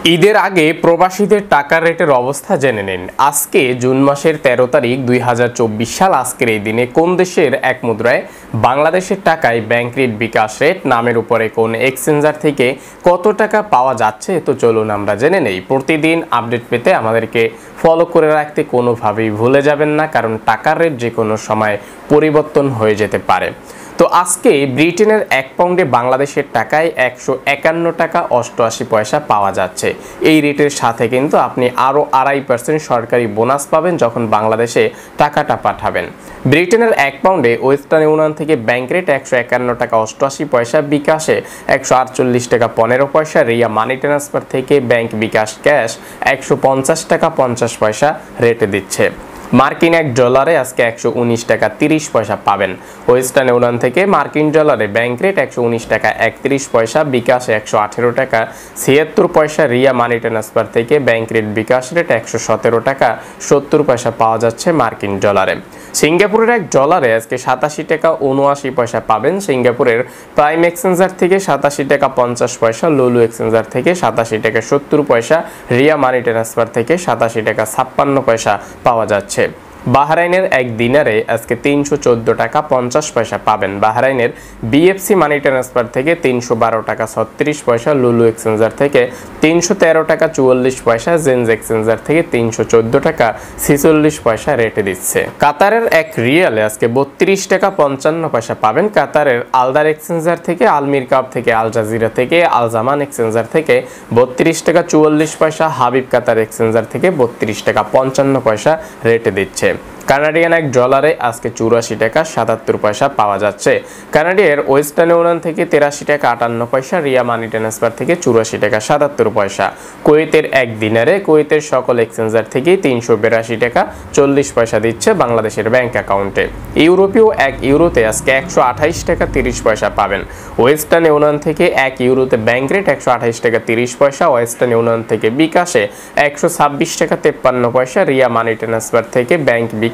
ঈদের আগে প্রবাসীদের টাকার রেটের অবস্থা জেনে নিন। আজকে জুন মাসের 13 তারিখ 2024 সাল। আজকের এই দিনে কোন দেশের এক মুদ্রায় বাংলাদেশের টাকায় ব্যাংক রেট বিকাশ রেট নামের উপরে কোন এক্সচেঞ্জার থেকে কত টাকা পাওয়া যাচ্ছে, তো চলুন আমরা জেনে নেই। প্রতিদিন আপডেট পেতে আমাদেরকে ফলো করে রাখতে কোনোভাবেই ভুলে যাবেন না, কারণ টাকার রেট যে কোনো সময় পরিবর্তন হয়ে যেতে পারে। তো আজকে ব্রিটেনের 1 পাউন্ডে বাংলাদেশের টাকায় 151 টাকা 88 পয়সা পাওয়া যাচ্ছে। এই রেটের সাথে কিন্তু আপনি আরও 2.5% সরকারি বোনাস পাবেন যখন বাংলাদেশে টাকাটা পাঠাবেন। ব্রিটেনের 1 পাউন্ডে ওয়েস্টার্ন ইউনিয়ন থেকে ব্যাংক রেট 151 টাকা 88 পয়সা, বিকাশে 148 টাকা 15 পয়সা, রিয়া মানি ট্রান্সফার থেকে ব্যাংক বিকাশ ক্যাশ 150 টাকা 50 পয়সা রেটে দিচ্ছে। মার্কিন $1 আজকে 119 টাকা 30 পয়সা পাবেন। ওয়েস্টার্ন ইউনিয়ন থেকে মার্কিন ডলারে ব্যাংক রেট 119 টাকা 31 পয়সা, বিকাশে 118 টাকা 76 পয়সা, রিয়া মানি ট্রান্সফার থেকে ব্যাংক রেট বিকাশ রেট 117 টাকা 70 পয়সা পাওয়া যাচ্ছে মার্কিন ডলারে। সিঙ্গাপুরের $1 আজকে 87 টাকা 79 পয়সা পাবেন। সিঙ্গাপুরের প্রাইম এক্সচেঞ্জার থেকে 87 টাকা 50 পয়সা, লুলু এক্সচেঞ্জার থেকে 87 টাকা 70 পয়সা, রিয়া মানি ট্রান্সফার থেকে 87 টাকা 56 পয়সা পাওয়া যাচ্ছে। বাহরাইনের 1 দিনারে আজকে 314 টাকা 50 পয়সা পাবেন। বাহরাইনের বিএফসি মানি ট্রান্সফার থেকে 312 টাকা 36 পয়সা, লুলু এক্সচেঞ্জার থেকে 313 টাকা 44 পয়সা, জেন্স এক্সচেঞ্জার থেকে 314 টাকা 46 পয়সা রেটে দিচ্ছে। কাতারের 1 রিয়ালে আজকে 32 টাকা 55 পয়সা পাবেন। কাতারের আলদার এক্সচেঞ্জার থেকে, আলমির কাপ থেকে, আল জাজিরা থেকে, আল জামান এক্সচেঞ্জার থেকে 32 টাকা 44 পয়সা, হাবিব কাতার এক্সচেঞ্জার থেকে 32 টাকা 55 পয়সা রেটে দিচ্ছে। কানাডিয়ান $1 আজকে 84 টাকা 77 পয়সা পাওয়া যাচ্ছে। কানাডিয়ার ওয়েস্টার্ন ইউনিয়ন থেকে 83 টাকা 58 পয়সা, রিয়া মানি ট্রান্সফার থেকে 84 টাকা 77 পয়সা। কুয়েতের 1 দিনারে কুয়েতের সকল এক্সচেঞ্জার থেকে 382 টাকা 40 পয়সা দিচ্ছে বাংলাদেশের ব্যাংক অ্যাকাউন্টে। ইউরোপীয় 1 ইউরোতে আজকে 128 টাকা 30 পয়সা পাবেন। ওয়েস্টার্ন ইউনিয়ন থেকে 1 ইউরোতে ব্যাংক রেট 128 টাকা 30 পয়সা, ওয়েস্টার্ন ইউনিয়ন থেকে বিকাশে 126 টাকা 53 পয়সা, রিয়া মানি ট্রান্সফার থেকে ব্যাংক বিকাশ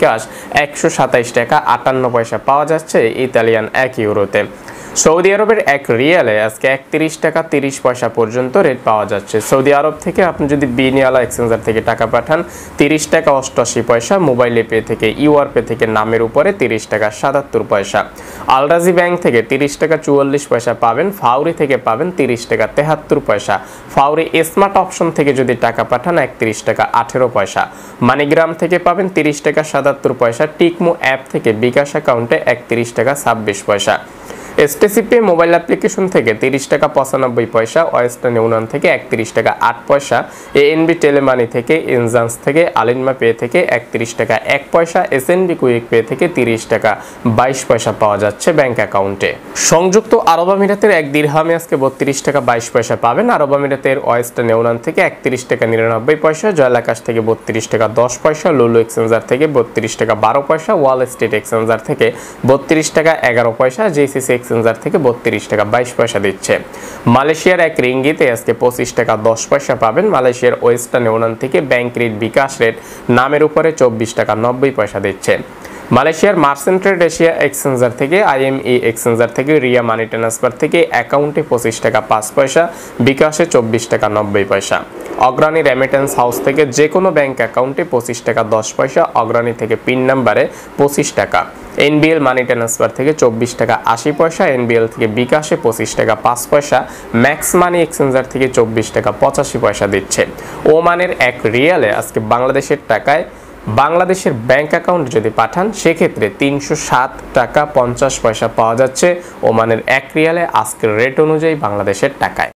127 টাকা 58 পয়সা পাওয়া যাচ্ছে ইতালিয়ান 1 ইউরোতে। সৌদি আরবের 1 রিয়ালে আজকে 31 টাকা 30 পয়সা পর্যন্ত রেট পাওয়া যাচ্ছে। সৌদি আরব থেকে আপনি যদি বিনিয়ালা এক্সচেঞ্জার থেকে টাকা পাঠান 30 টাকা 88 পয়সা, মোবাইলে পে থেকে, ইউআর পে থেকে নামের উপরে 30 টাকা 77 পয়সা। আলরাজি ব্যাংক থেকে 30 টাকা 44 পয়সা পাবেন। ফাউরি থেকে পাবেন 30 টাকা 73 পয়সা। ফাউরি স্মার্ট অপশন থেকে যদি টাকা পাঠান 31 টাকা 18 পয়সা। মানিগ্রাম থেকে পাবেন 30 টাকা 77 পয়সা। টিকমো অ্যাপ থেকে বিকাশ অ্যাকাউন্টে 31 টাকা 26 পয়সা। এসটিসিপি মোবাইল অ্যাপ্লিকেশন থেকে 30 টাকা 95 পয়সা। ওয়েস্টার্ন ইউনিয়ন থেকে 31 টাকা 8 পয়সা। এএনবি টেলিমানি থেকে, ইনজান্স থেকে, আলিনমা পে থেকে 31 টাকা 1 পয়সা। এসএনবি কুইক পে থেকে 30 টাকা 22 পয়সা পাওয়া যাচ্ছে ব্যাংক অ্যাকাউন্টে। সংযুক্ত আরব আমিরাতের 1 দিরহামে আজকে 32 টাকা 22 পয়সা পাবেন। আরব আমিরাতের ওয়েস্টার্ন ইউনিয়ন থেকে 31 টাকা 99 পয়সা, জয়লাকাশ থেকে 32 টাকা 10 পয়সা, লুলু এক্সচেঞ্জার থেকে 32 টাকা 12 পয়সা, ওয়াল স্ট্রিট এক্সচেঞ্জার থেকে 32 টাকা 11 পয়সা, জেসিসি এক্সচেঞ্জার থেকে 32 টাকা 22 পয়সা দিচ্ছে। মালয়েশিয়ার 1 রিঙ্গিতে আজকে 25 টাকা 10 পয়সা পাবেন। মালয়েশিয়ার ওয়েস্টার্ন ইউনিয়ন থেকে ব্যাংক রেট বিকাশ রেট নামের উপরে 24 টাকা 90 পয়সা দিচ্ছে। মালয়েশিয়ার মার্চেন্ট ট্রেড এশিয়া এক্সচেঞ্জার থেকে, আইএমই এক্সচেঞ্জার থেকে, রিয়া মানি ট্রান্সফার থেকে অ্যাকাউন্টে 25 টাকা 5 পয়সা, বিকাশে 24 টাকা 90 পয়সা। অগ্রণী রেমিটেন্স হাউস থেকে যে কোনো ব্যাংক অ্যাকাউন্টে 25 টাকা 10 পয়সা, অগ্রণী থেকে পিন নাম্বারে 25 টাকা। এনবিএল মানি ট্রান্সফার থেকে 24 টাকা 80 পয়সা, এনবিএল থেকে বিকাশে 25 টাকা 5 পয়সা, ম্যাক্স মানি এক্সচেঞ্জার থেকে 24 টাকা 85 পয়সা দিচ্ছে। ওমানের 1 রিয়ালে আজকে বাংলাদেশের টাকায় বাংলাদেশের ব্যাংক অ্যাকাউন্ট যদি পাঠান সেক্ষেত্রে 307 টাকা 50 পয়সা পাওয়া যাচ্ছে ওমানের 1 রিয়ালে আজকের রেট অনুযায়ী বাংলাদেশের টাকায়।